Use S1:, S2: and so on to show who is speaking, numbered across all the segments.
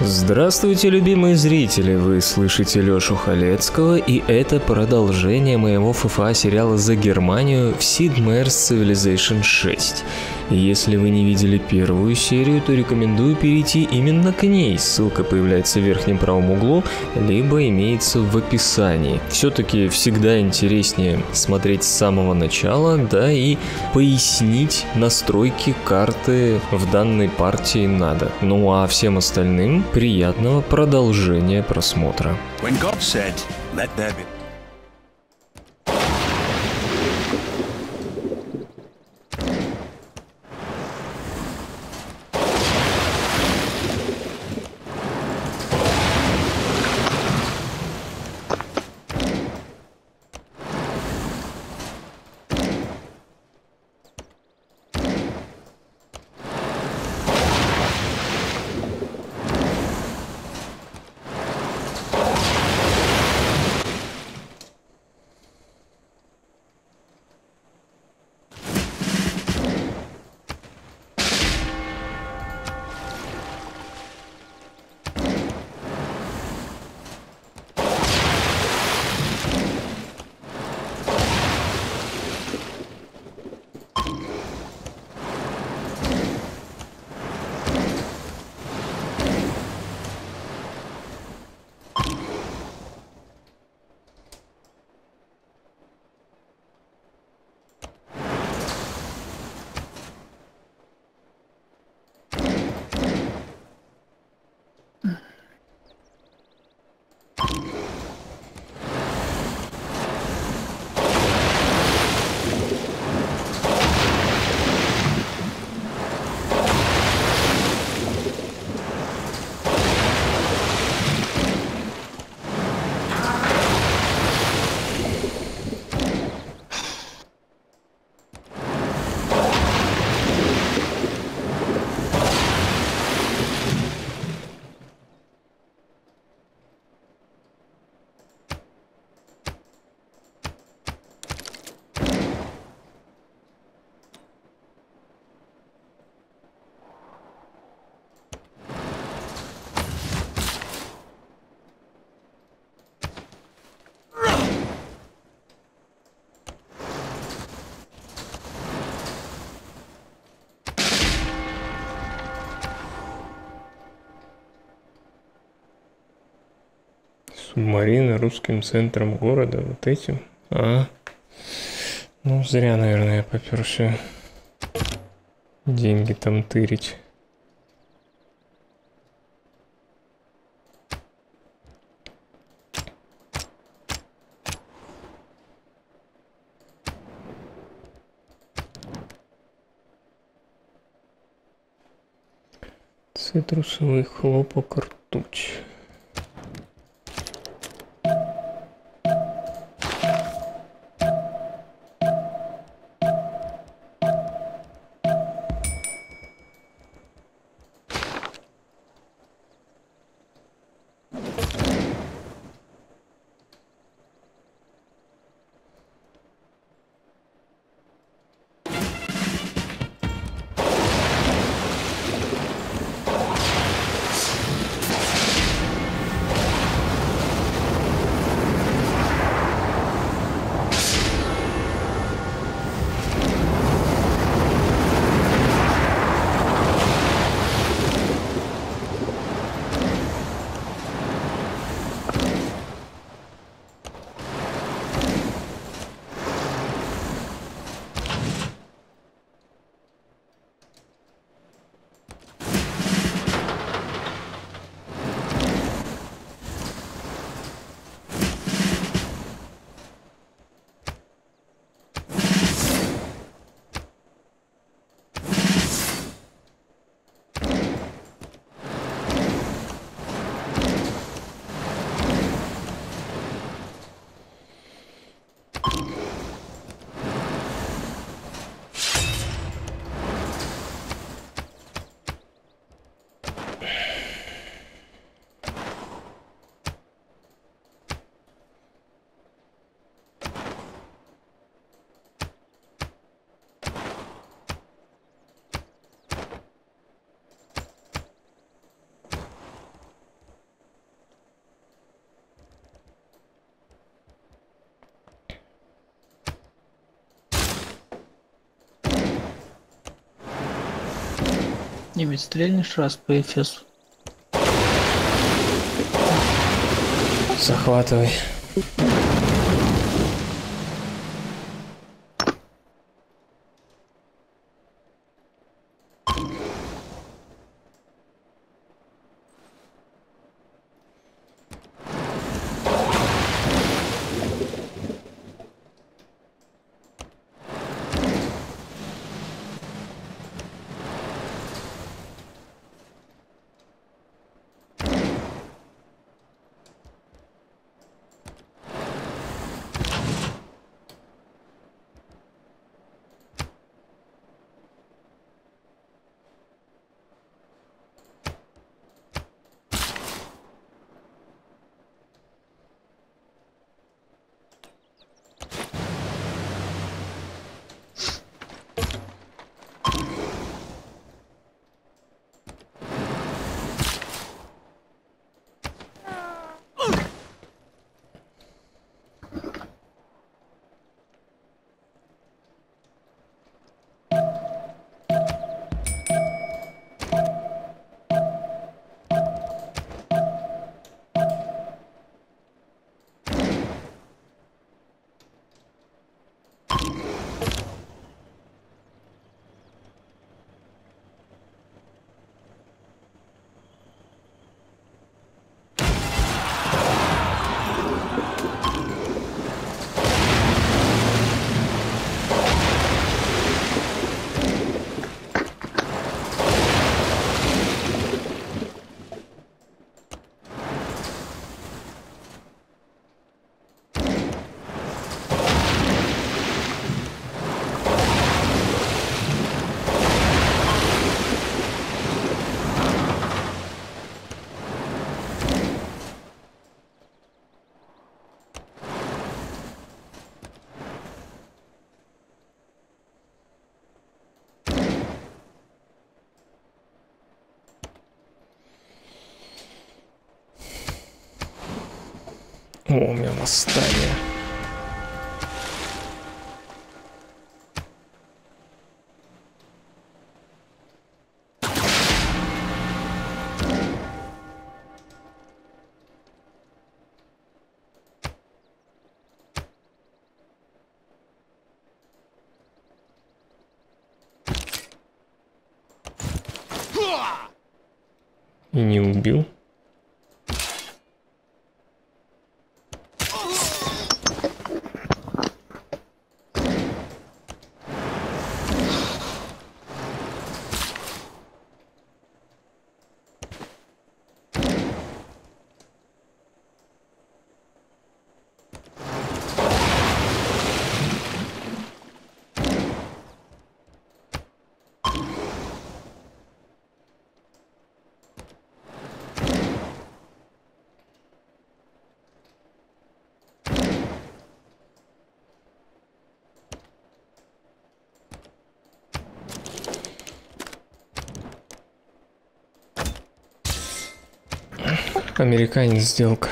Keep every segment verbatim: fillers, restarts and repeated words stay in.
S1: Здравствуйте, любимые зрители! Вы слышите Лёшу Халецкого, и это продолжение моего эф эф а сериала за Германию в Sid Meier's Civilization шесть. Если вы не видели первую серию, то рекомендую перейти именно к ней. Ссылка появляется в верхнем правом углу, либо имеется в описании. Все-таки всегда интереснее смотреть с самого начала, да и пояснить настройки карты в данной партии надо. Ну а всем остальным приятного продолжения просмотра.
S2: When God said, "Let there be..."
S1: Субмарина русским центром города, вот этим? А, ну зря, наверное, я попёрся деньги там тырить. Цитрусовый хлопок, ртуть.
S3: Немец, стрельнешь раз по Эфесу.
S1: Захватывай. О, у меня восстание. И не убил. Американец сделка.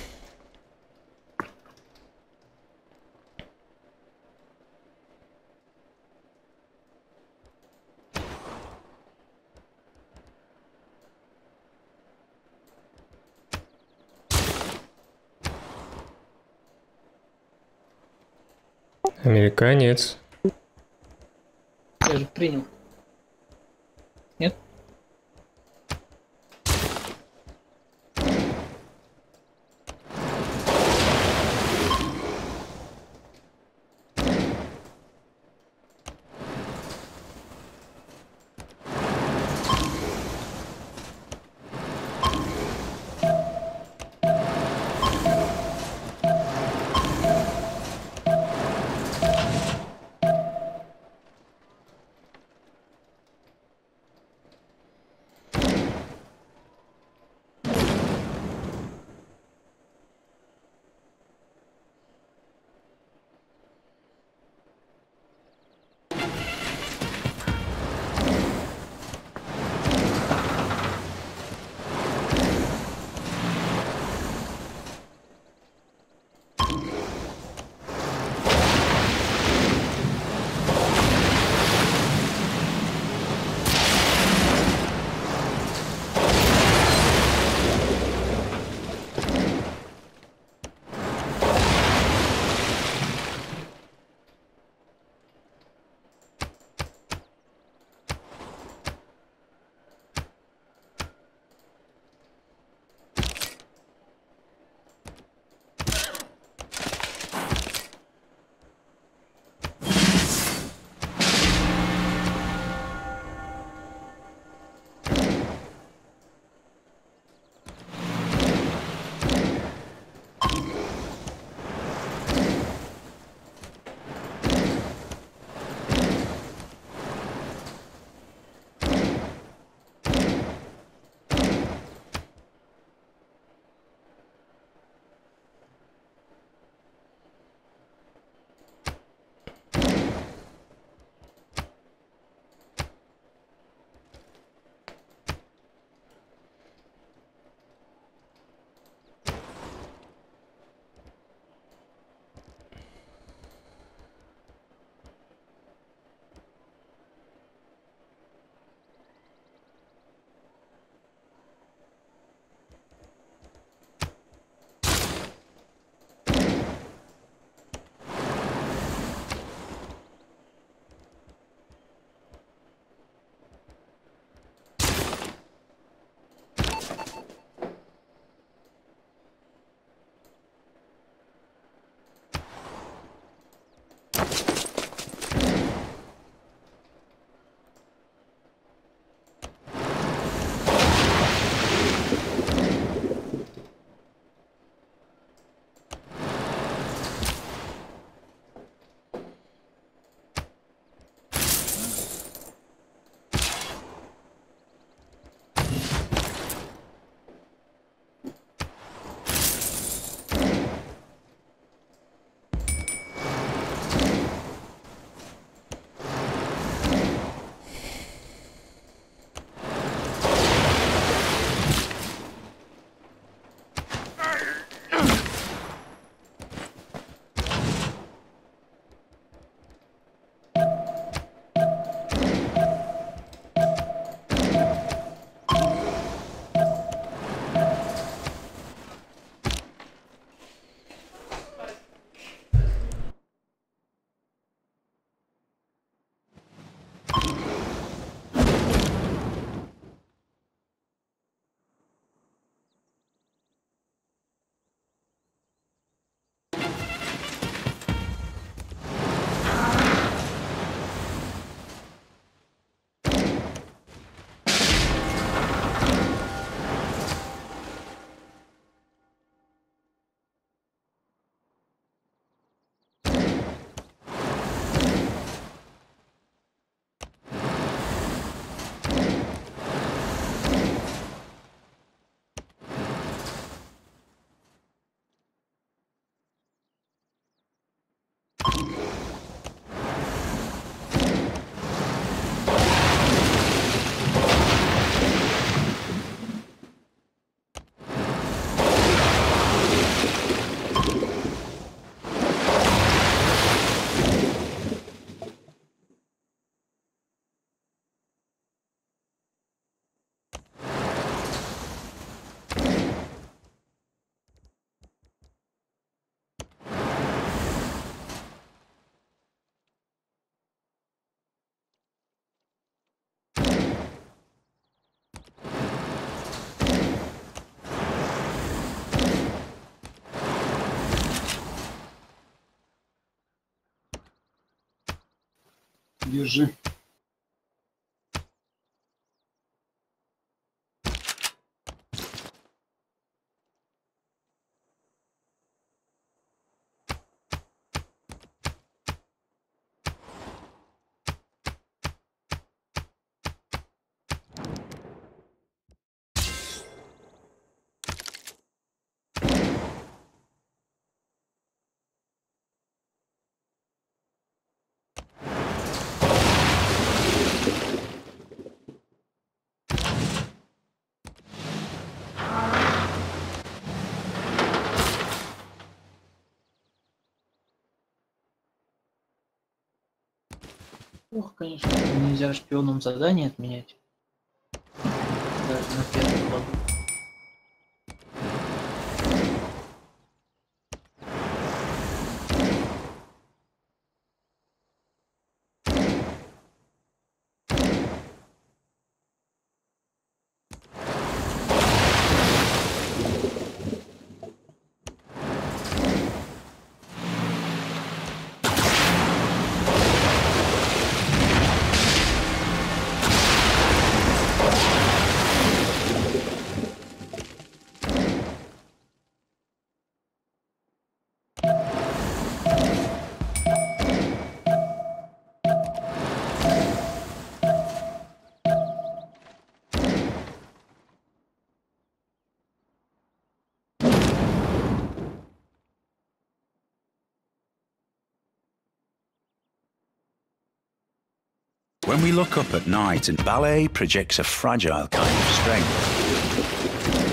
S1: Американец.
S3: Я же принял. Нет?
S4: держи.
S3: Ох, конечно, нельзя шпионам задание отменять. Даже на первом ходу.
S2: When we look up at night, and ballet projects a fragile kind of strength.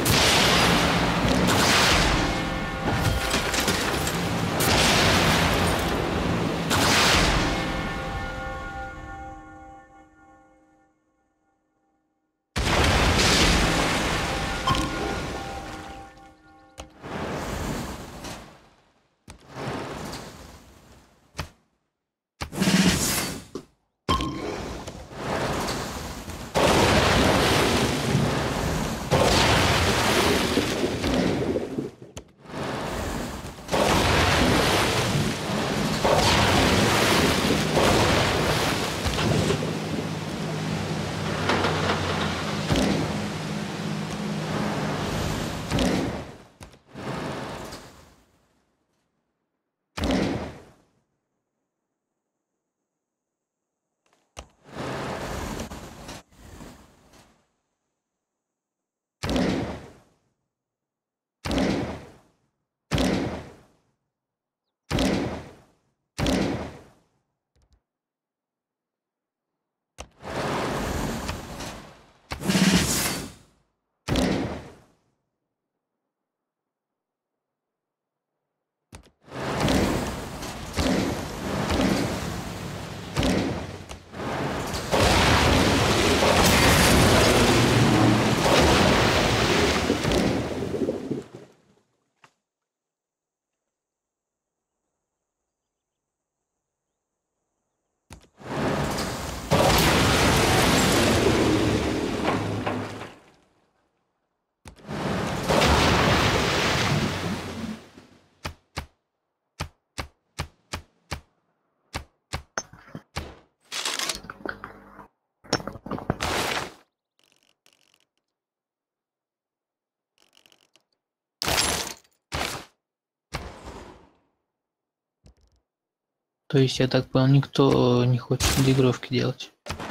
S3: То есть, я так понял, никто не хочет доигровки делать.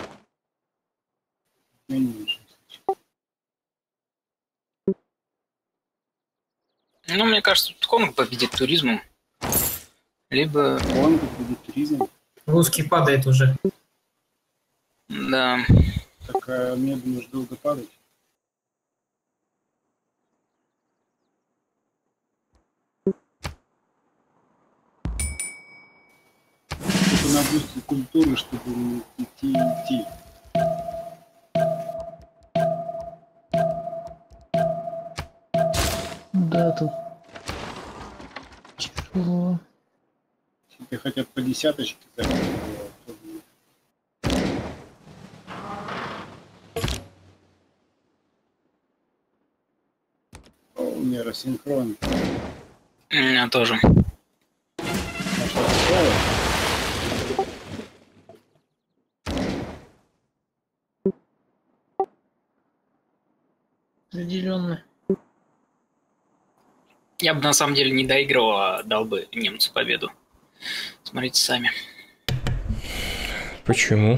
S4: Конечно.
S5: Ну, мне кажется, тут Конг победит туризмом. Либо...
S4: Он победит туризм.
S6: Русский падает уже.
S5: Да.
S4: Так а мне думаешь, долго падать? Это на бусте культуры, чтобы идти идти.
S3: Да, тут тяжело.
S4: Если хотят по десяточке, так, то... О, у меня рассинхрон.
S5: У меня тоже.
S4: А что такое?
S3: Определенно.
S5: Я бы на самом деле не доигрывал, а дал бы немцу победу. Смотрите сами.
S1: Почему?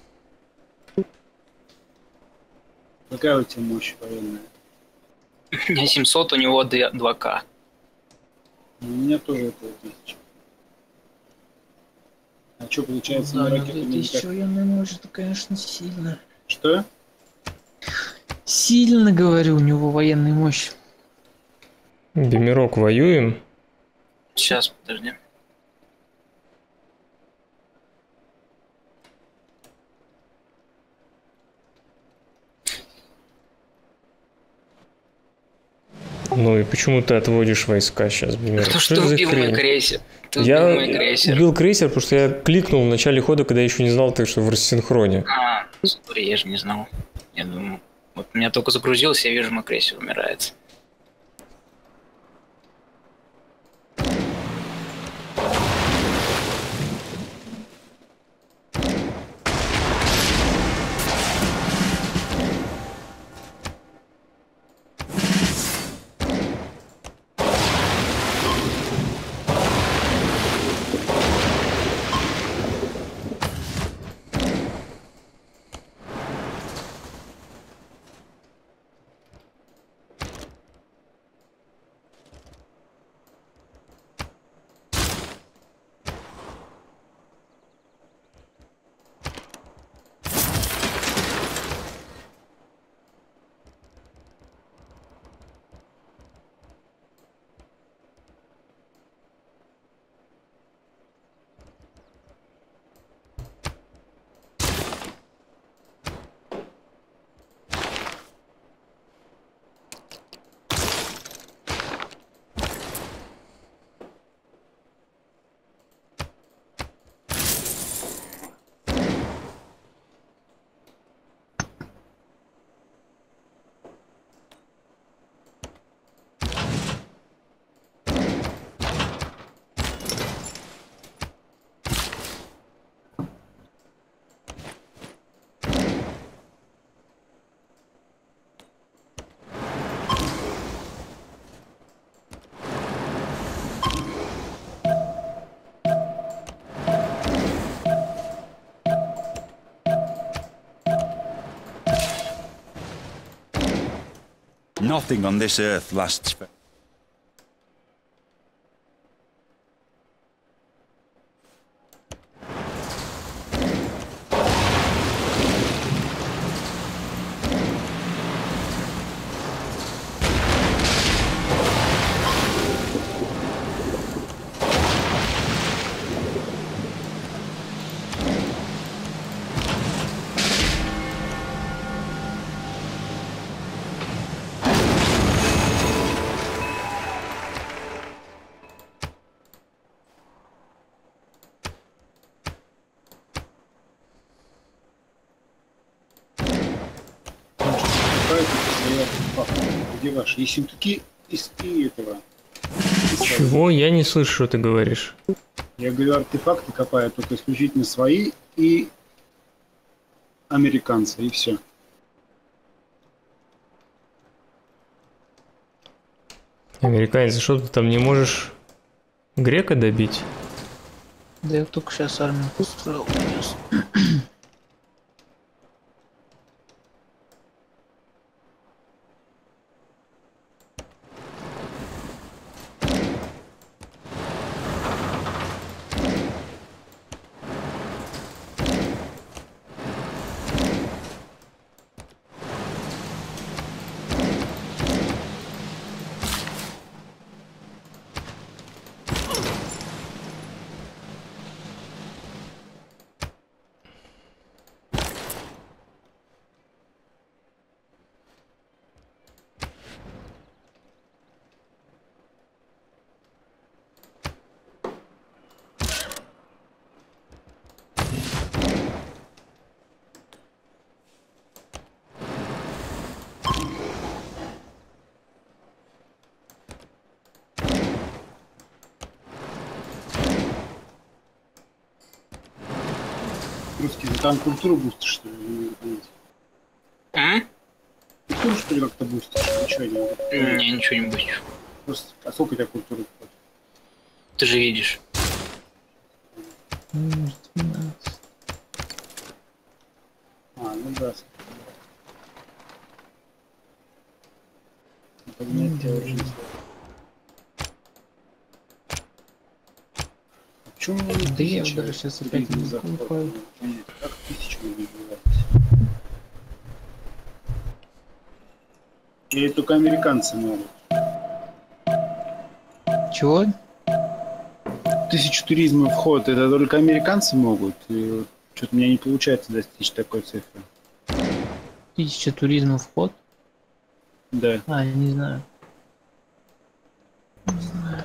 S4: Какая у тебя мощь военная?
S5: У меня семьсот, у него два ка.
S4: У меня тоже около тысячи. А что получается
S3: Да,
S4: на
S3: на
S4: ракету
S3: две тысячи
S4: никак?
S3: военной мощи, это, конечно, сильно.
S4: Что?
S3: Сильно, говорю, у него военная мощь.
S1: Бимирок, воюем?
S5: Сейчас, подожди.
S1: Ну и почему ты отводишь войска сейчас, Бимирок?
S5: Потому что ты
S1: это за
S5: убил мой
S1: хрень?
S5: крейсер. Ты
S1: Я
S5: убил мой крейсер.
S1: убил крейсер, потому что я кликнул в начале хода, когда я еще не знал, так что в рассинхроне.
S5: А, сори, я же не знал. Я думаю, вот у меня только загрузился, я вижу, мой крейсер умирает.
S2: Nothing on this earth lasts forever.
S4: Где ваши? Ессентуки из и этого.
S1: Чего? Я не слышу, что ты говоришь.
S4: Я говорю, артефакты копают только исключительно свои и американцы, и все.
S1: Американец, что ты там не можешь грека добить?
S3: Да я только сейчас армию построил. Принес.
S4: Русский, вы там культуру бустишь, что ли?
S5: М?
S4: Культуру, что что ли, как-то бустишь? Ничего не могу.
S5: Не, ничего не бустишь.
S4: Просто, а сколько у тебя культуры входит?
S5: Ты же видишь.
S3: Минус двенадцать.
S4: А, ну да. Поднять тебя уже. Почему мне
S3: Да я
S4: тысяча
S3: даже сейчас опять не
S4: заходит?
S3: покупаю.
S4: Понять, как тысячу не бывает? Или только американцы могут?
S3: Чего?
S4: Тысячу туризма вход, это только американцы могут. И вот что-то у меня не получается достичь такой цифры.
S3: Тысяча туризма вход?
S4: Да.
S3: А, я не знаю. Не знаю.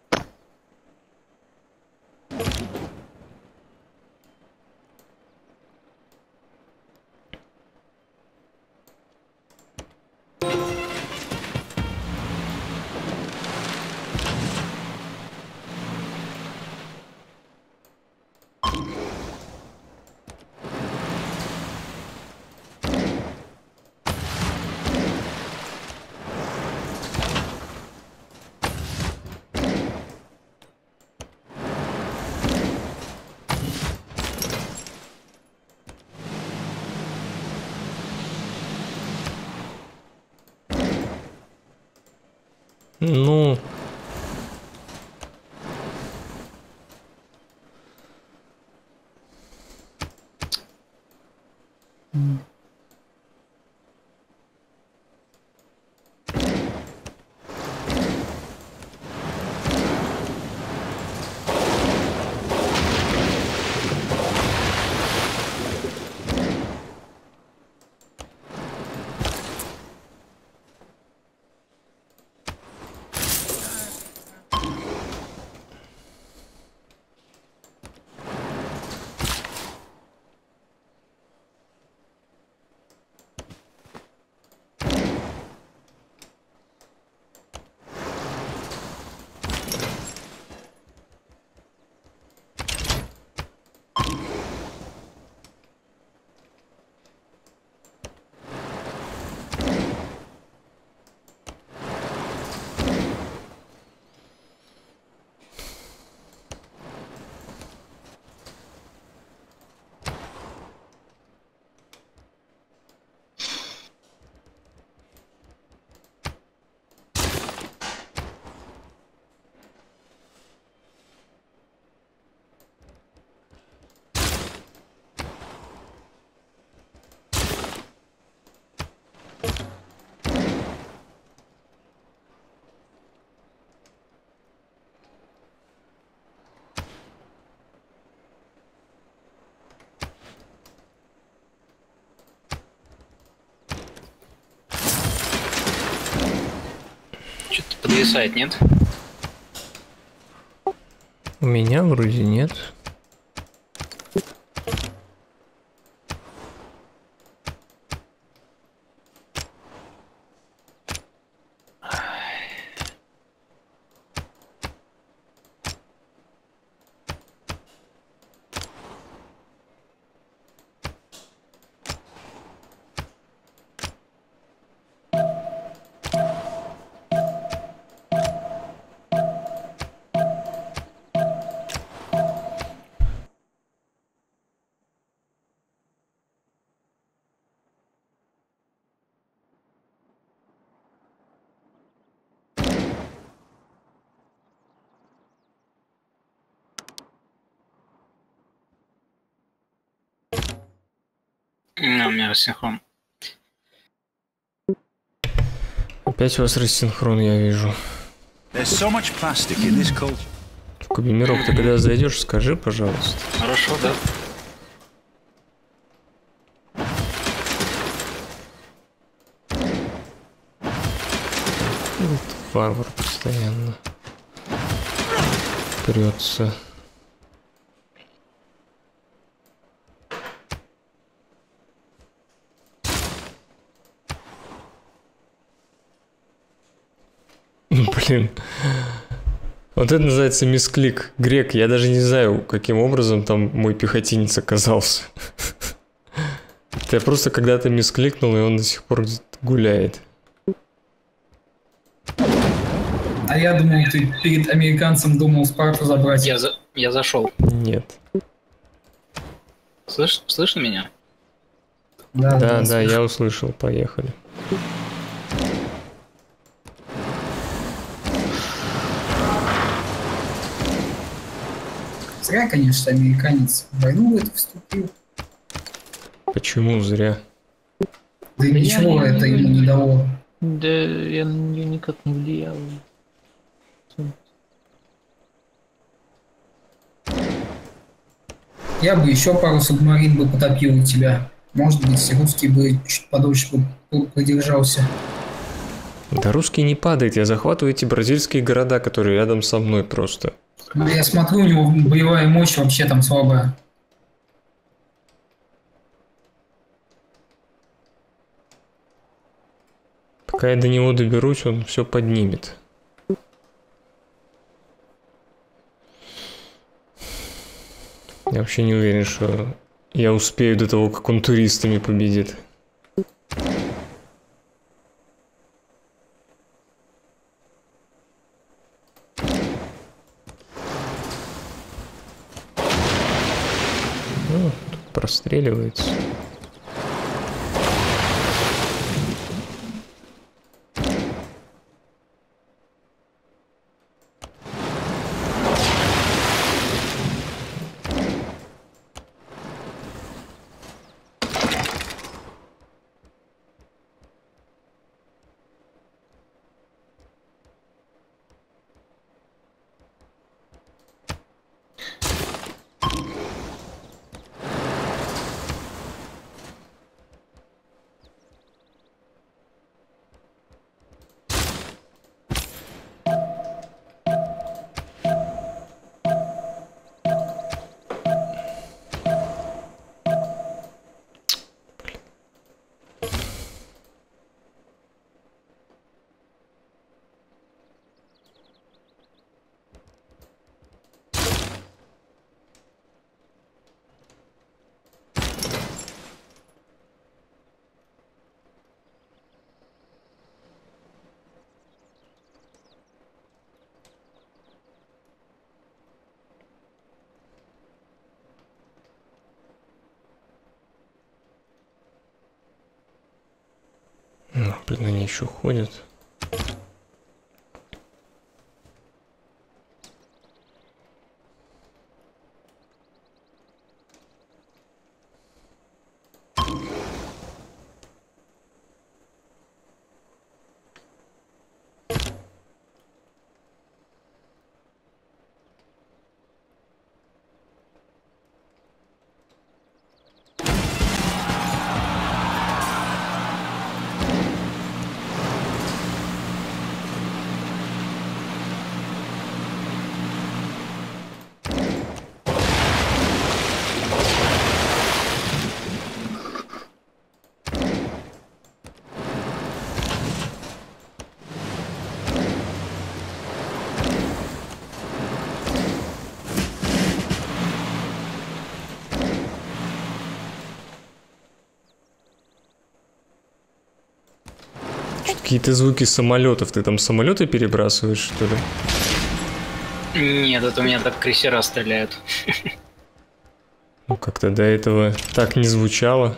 S1: Ну...
S3: М.
S5: Что-то подвисает, нет?
S1: У меня вроде нет.
S5: Ну, у меня рассинхрон.
S1: Опять у вас рассинхрон, я вижу.
S2: There's so much plastic in this culture.
S1: Кубимирок, ты когда зайдешь, скажи, пожалуйста.
S5: Хорошо, да?
S1: Вот варвар постоянно прется. Блин. Вот это называется мисклик. Грек, я даже не знаю, каким образом там мой пехотинец оказался. Я просто когда-то мискликнул, и он до сих пор гуляет.
S6: А я думал, ты перед американцем думал Спарту забрать.
S5: Я, за... я зашел.
S1: Нет.
S5: Слышь, слышно меня?
S6: Да,
S1: Да, да, я услышал, поехали.
S6: Зря, конечно, американец в войну в эту вступил.
S1: Почему зря?
S6: Да и
S3: Да
S6: ничего
S3: я-
S6: это ему не дало.
S3: Да я на нее никак не влиял.
S6: Я бы еще пару субмарин бы потопил у тебя. Может быть, русский бы чуть подольше бы продержался.
S1: Да русский не падает, я захватываю эти бразильские города, которые рядом со мной просто.
S6: Но я смотрю, у него боевая мощь вообще там слабая.
S1: Пока я до него доберусь, он все поднимет. Я вообще не уверен, что я успею до того, как он туристами победит. Ну, тут простреливается. Ну, блин, они еще ходят. Какие-то звуки самолетов. Ты там самолеты перебрасываешь, что ли?
S5: Нет, это у меня так крейсера стреляют.
S1: Ну, как-то до этого так не звучало.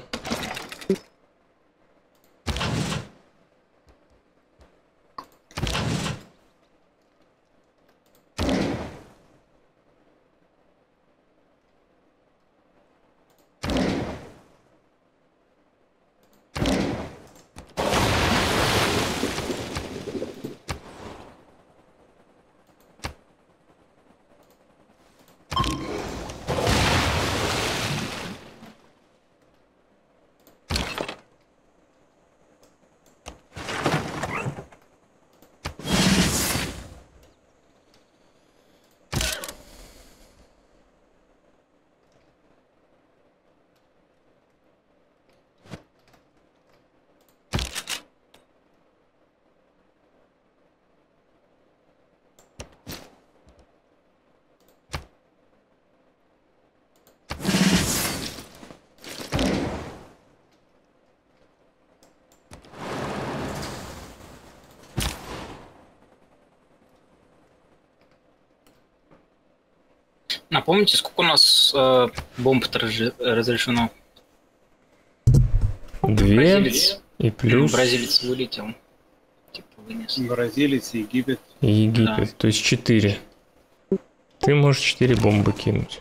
S5: Напомните, сколько у нас э, бомб-то разж- разрешено?
S1: Две
S5: Бразилец.
S1: и плюс
S5: Бразилец вылетел. Типа вынес.
S4: Бразилец, Египет.
S1: Египет,
S5: Да.
S1: то есть четыре. Ты можешь четыре бомбы кинуть.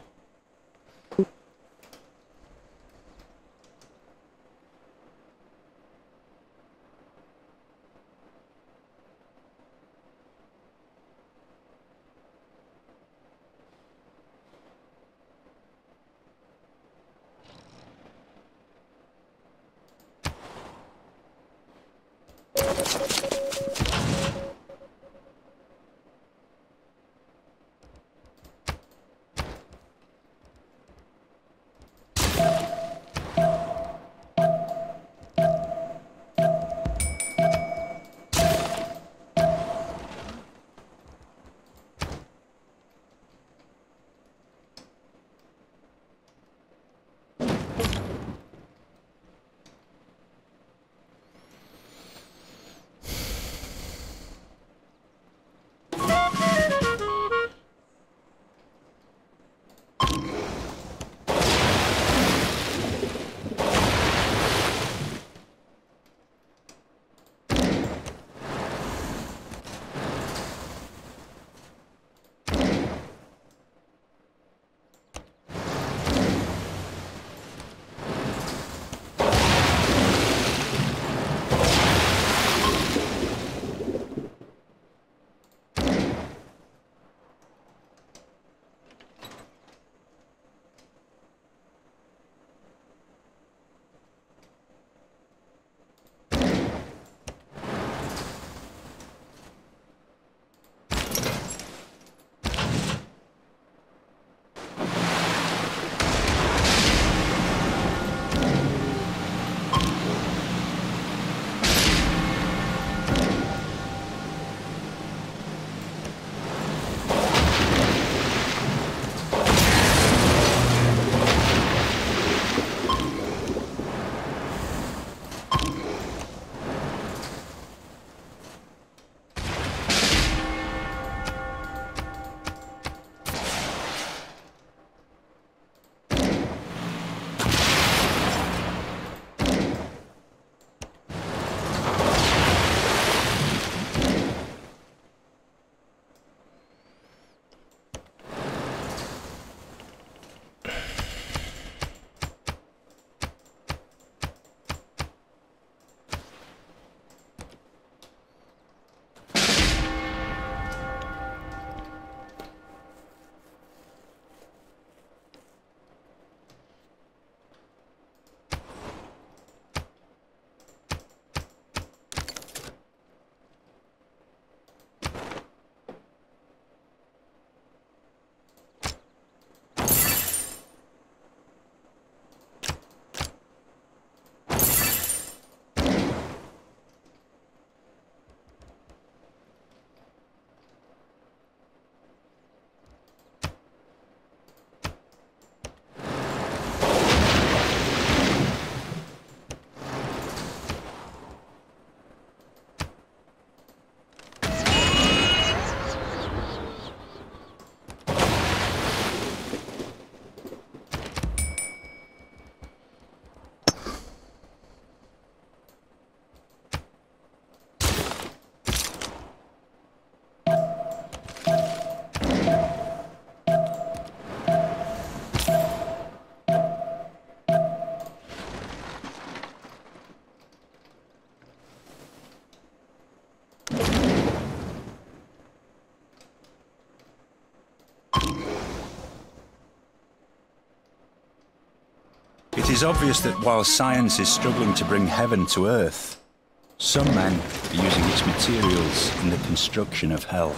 S2: It is obvious that while science is struggling to bring heaven to earth, some men are using its materials in the construction of hell.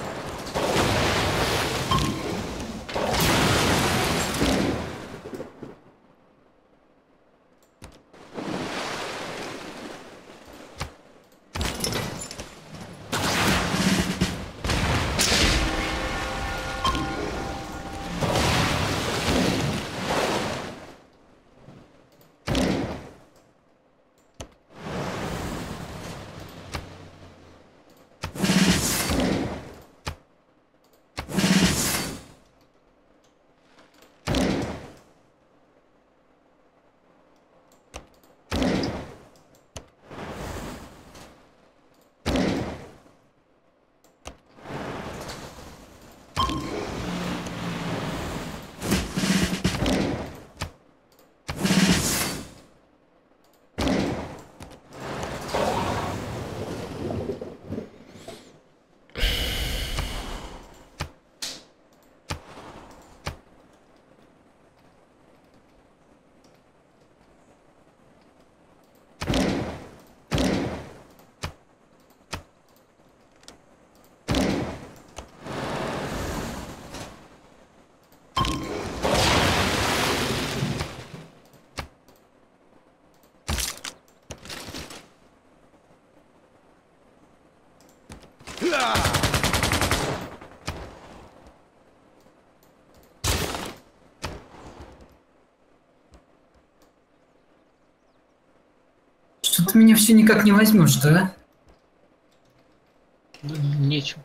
S6: Что ты меня все никак не возьмешь-то, а?
S3: Да нечем.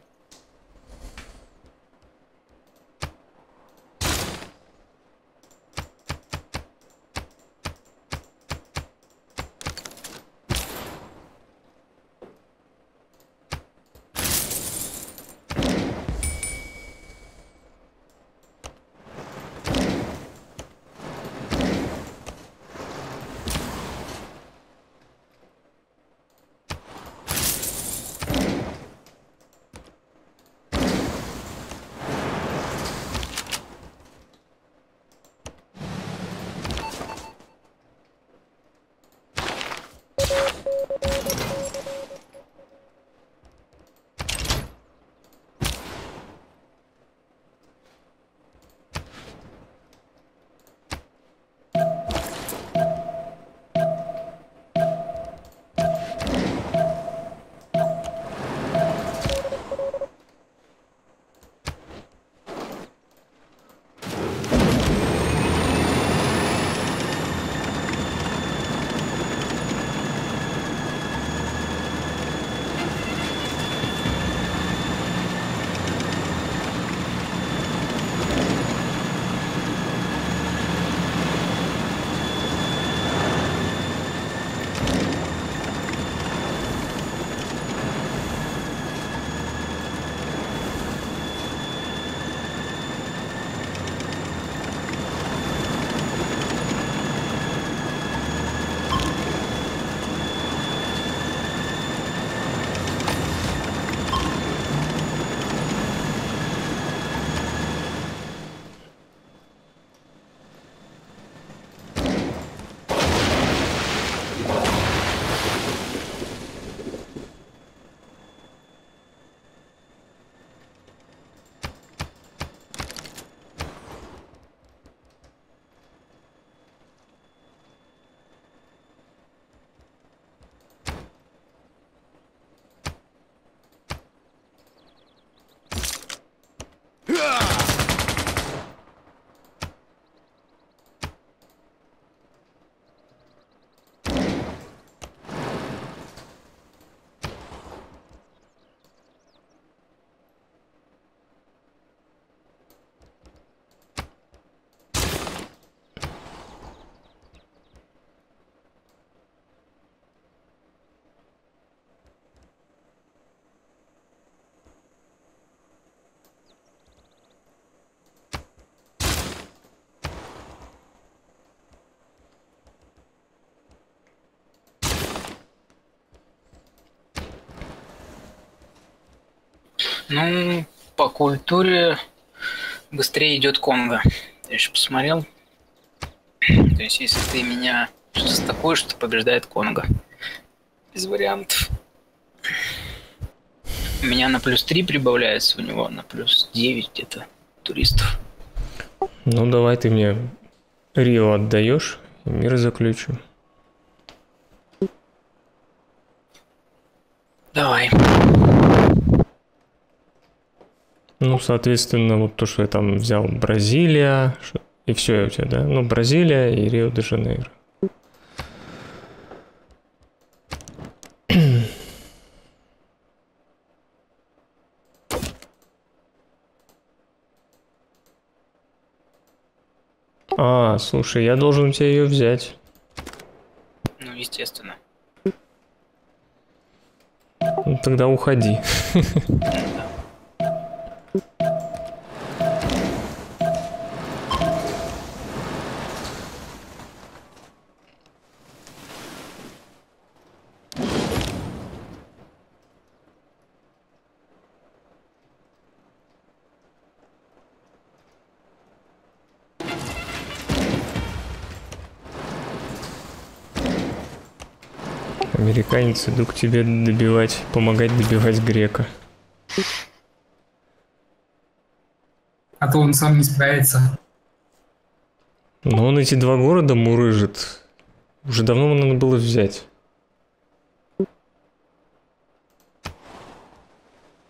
S5: Ну, по культуре быстрее идет Конго. Я еще посмотрел. То есть, если ты меня что-то такое, что побеждает Конго. Без вариантов. У меня на плюс три прибавляется, у него на плюс девять где-то туристов.
S1: Ну, давай ты мне Рио отдаешь, и мир заключим.
S5: Давай.
S1: Ну, соответственно, вот то, что я там взял, Бразилия, и все у тебя, да? Ну, Бразилия и Рио-де-Жанейро. А, слушай, я должен у тебя ее взять.
S5: Ну, естественно.
S1: Ну, тогда уходи. Американец, иду к тебе добивать, помогать добивать грека.
S6: А то он сам не справится.
S1: Но он эти два города мурыжит. Уже давно надо было взять.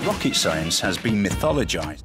S2: Rocket science has been mythologized.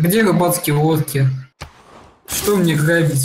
S6: Где рыбацкие лодки? Что мне грабить?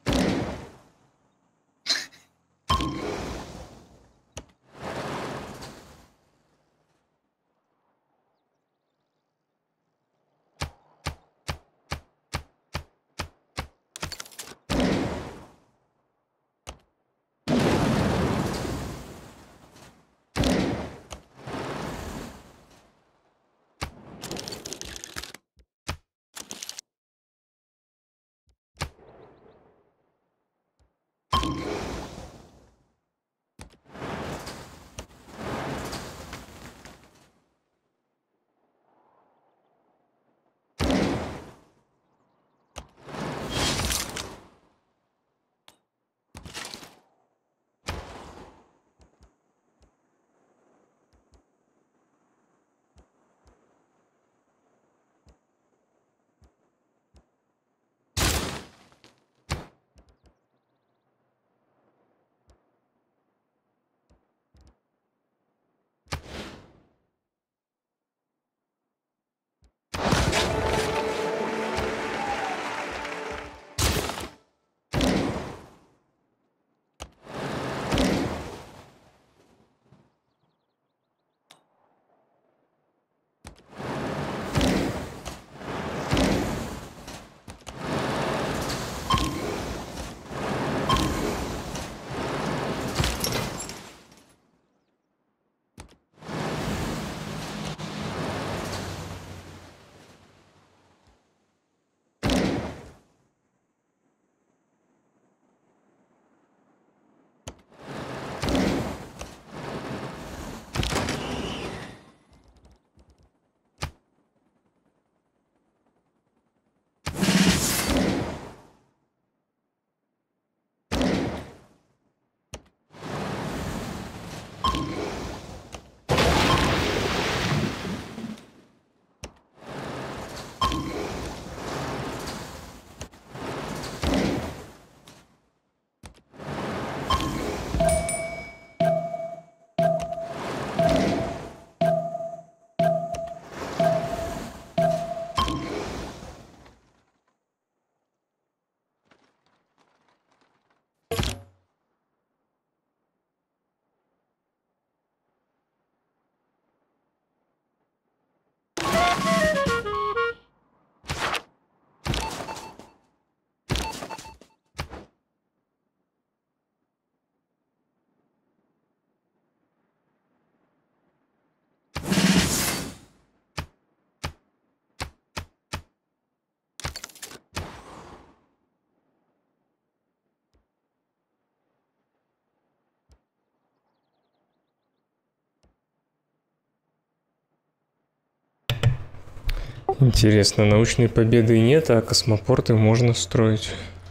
S1: Интересно, научной победы нет, а космопорты можно строить.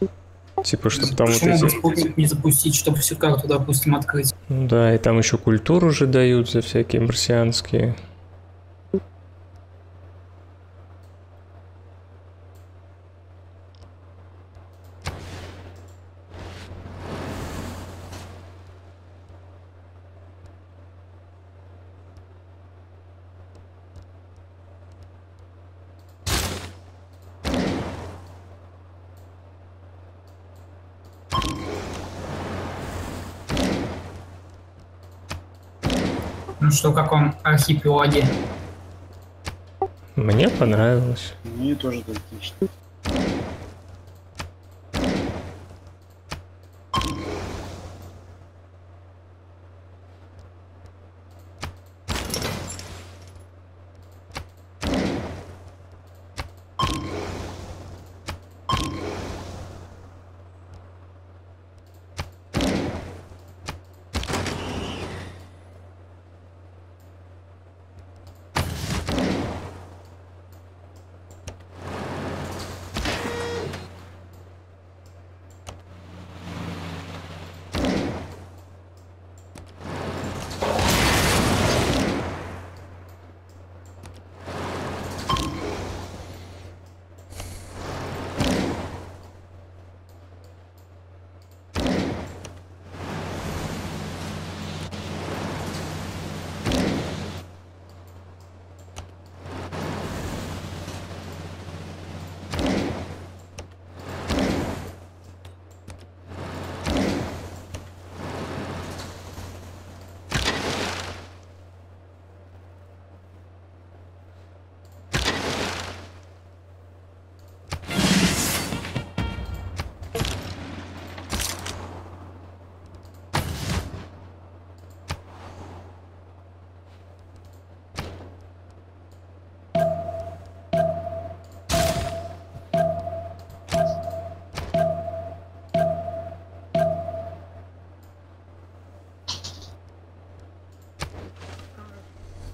S1: Типа, чтобы там
S6: Почему
S1: вот
S6: бы
S1: эти...
S6: спутник не запустить, чтобы всю карту, допустим, открыть?
S1: Ну да, и там еще культуру же дают за всякие марсианские.
S6: Ну что, как вам архипелаги?
S1: Мне понравилось.
S4: Мне тоже отлично.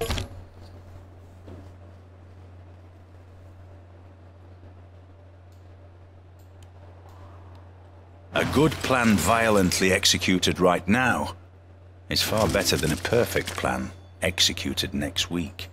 S2: A good plan violently executed right now is far better than a perfect plan executed next week.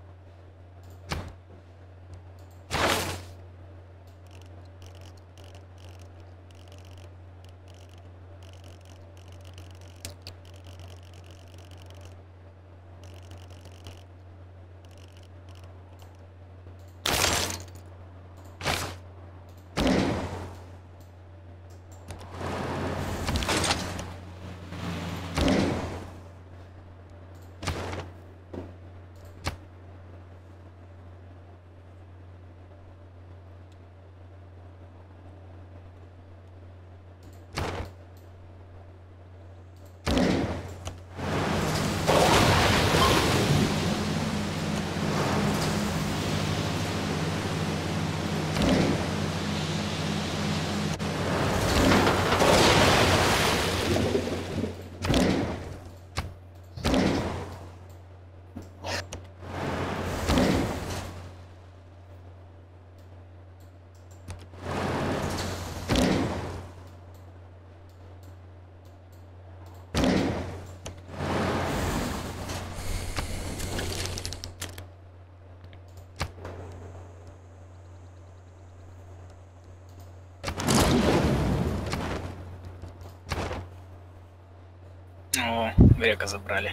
S5: О, Грека забрали.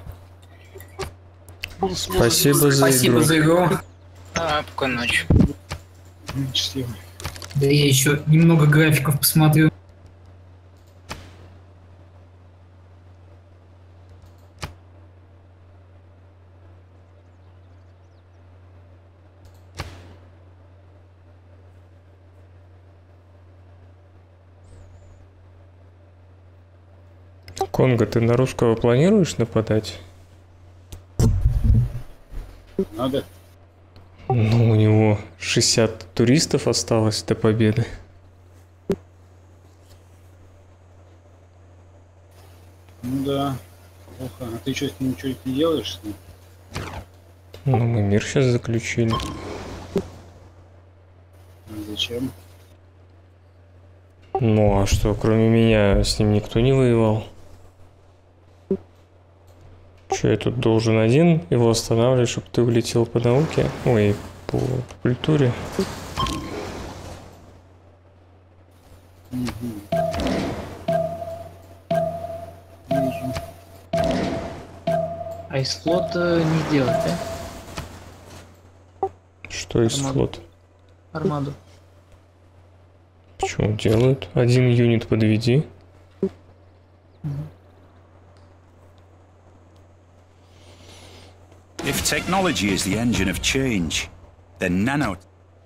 S1: Спасибо за
S6: Спасибо
S1: игру.
S6: за игру.
S5: А, пока ночь.
S4: Счастливо.
S6: Да я еще немного графиков посмотрю.
S1: Конго, ты на русского планируешь нападать?
S4: Надо?
S1: Ну, у него шестьдесят туристов осталось до победы.
S4: Ну да. Плохо. А ты что, с ним ничего не делаешь? С ним?
S1: Ну, мы мир сейчас заключили.
S4: А зачем?
S1: Ну, а что, кроме меня, с ним никто не воевал? Че, я тут должен один его останавливать, чтобы ты улетел по науке? Ой, по культуре.
S4: Вижу.
S3: А из флота не сделать, да?
S1: Что из
S3: Армаду.
S1: флота?
S3: Армаду.
S1: Почему делают? Один юнит подведи.
S2: If technology is the engine of change, then nano...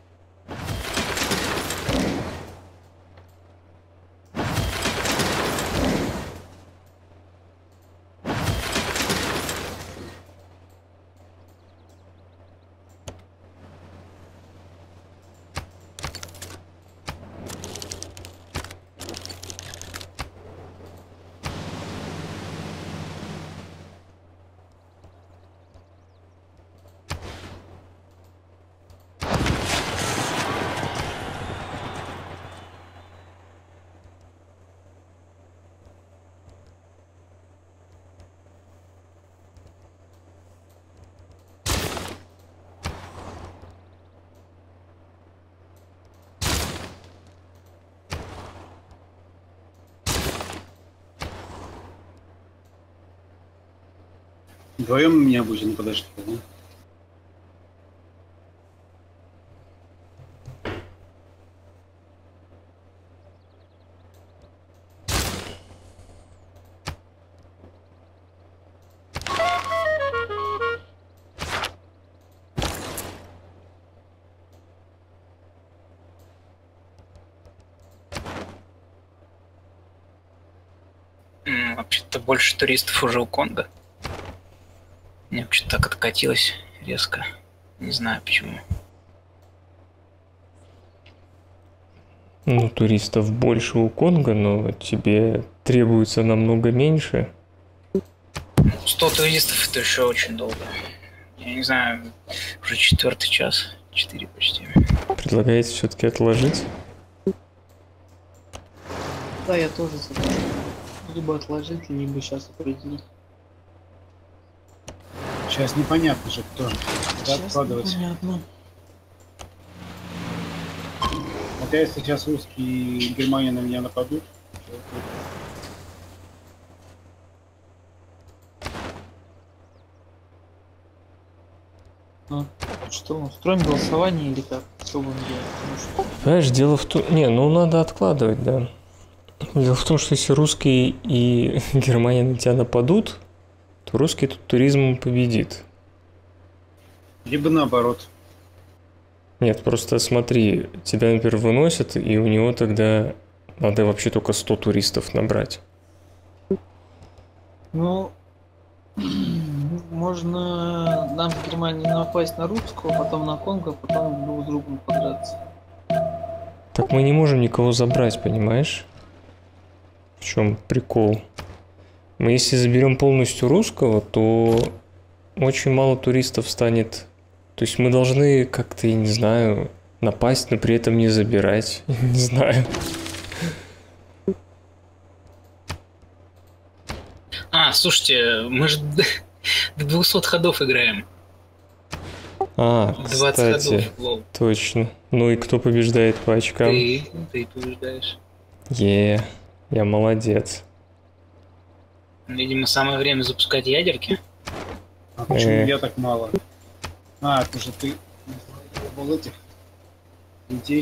S4: Вдвоем меня будем подожди, да?
S5: М, Вообще-то больше туристов уже у Конго. Мне вообще-то так откатилось резко. Не знаю почему.
S1: Ну, туристов больше у Конго, но тебе требуется намного меньше.
S5: сто туристов это еще очень долго. Я не знаю, уже четвертый час. Четыре почти.
S1: Предлагаете все-таки отложить?
S3: Да, я тоже согласен. Либо отложить, либо сейчас определить.
S4: Сейчас непонятно же кто. Куда
S3: Сейчас
S4: откладывать.
S3: непонятно.
S4: Хотя если сейчас русские и Германия на меня нападут,
S3: Ну, что, устроим голосование или как? Что будем делать? Ну, что?
S1: Понимаешь, дело в том... Не, ну надо откладывать, да. Дело в том, что если русские и Германия на тебя нападут, то русский тут туризм победит.
S4: либо наоборот.
S1: Нет, просто смотри, тебя, например, выносят, и у него тогда надо вообще только сто туристов набрать.
S3: Ну, можно нам в Германии напасть на русского, потом на Конго, потом друг с другом подраться.
S1: Так мы не можем никого забрать, понимаешь? В чем прикол? Мы если заберем полностью русского, то очень мало туристов станет. То есть мы должны как-то, я не знаю, напасть, но при этом не забирать. Не знаю.
S5: А, слушайте, мы же до двухсот ходов играем.
S1: А,
S5: двадцать
S1: кстати,
S5: ходов, лол.
S1: точно. Ну и кто побеждает по очкам?
S5: Ты, ты побеждаешь.
S1: Е, я молодец.
S5: Видимо, самое время запускать ядерки.
S4: А почему
S1: Э.
S4: я так мало? А, это же ты был этих людей.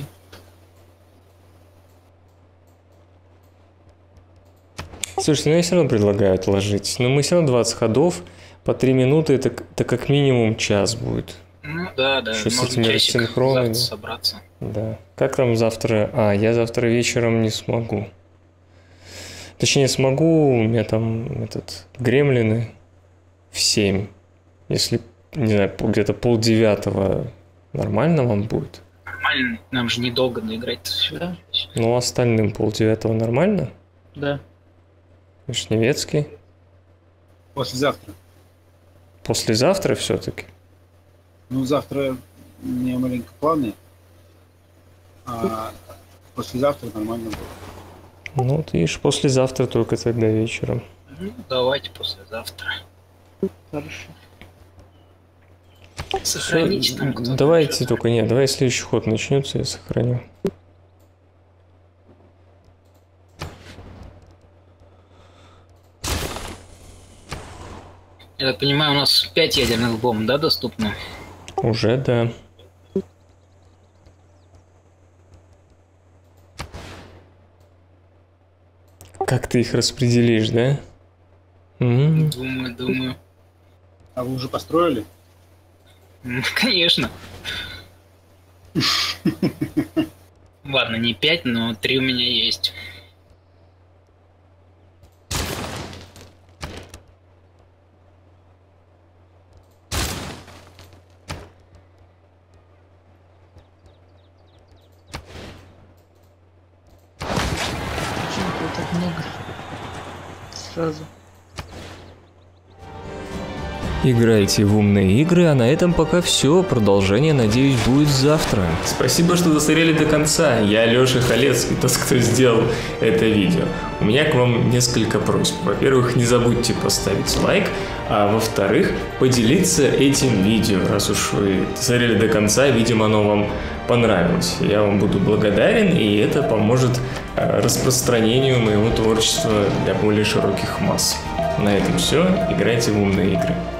S1: Слушай, ну я все равно предлагаю отложить. Но мы все равно двадцать ходов, по три минуты, это, это как минимум час будет.
S5: Ну да, да,
S1: Что с
S5: можно
S1: этими
S5: часик
S1: рассинхронами?
S5: завтра собраться.
S1: Да. Как там завтра? А, я завтра вечером не смогу. Точнее, смогу, у меня там этот гремлины в семь. Если, не знаю, где-то полдевятого нормально вам будет?
S5: Нормально, нам же недолго наиграть.
S3: Да?
S1: Ну, остальным полдевятого нормально?
S3: Да.
S1: Вишневецкий.
S4: Послезавтра.
S1: Послезавтра все-таки.
S4: Ну, завтра у меня маленько планы. А послезавтра нормально будет.
S1: Ну, ты видишь, послезавтра только тогда вечером.
S5: Ну, давайте послезавтра.
S3: Хорошо.
S5: Сохраните там кто-то.
S1: Давайте только, нет, давай следующий ход начнется, я сохраню.
S5: Я так понимаю, у нас пять ядерных бомб, да, доступно?
S1: Уже, да. Как ты их распределишь, да? М.
S5: Думаю, думаю.
S4: А вы уже построили?
S5: Ну, конечно. Ладно, не пять, но три у меня есть.
S3: Почему тут так много? Сразу.
S1: Играйте в умные игры, а на этом пока все. Продолжение, надеюсь, будет завтра. Спасибо, что досмотрели до конца. Я Лёша Халецкий, тот, кто сделал это видео. У меня к вам несколько просьб. Во-первых, не забудьте поставить лайк, а во-вторых, поделиться этим видео. Раз уж вы досмотрели до конца, видимо, оно вам понравилось. Я вам буду благодарен, и это поможет распространению моего творчества для более широких масс. На этом все. Играйте в умные игры.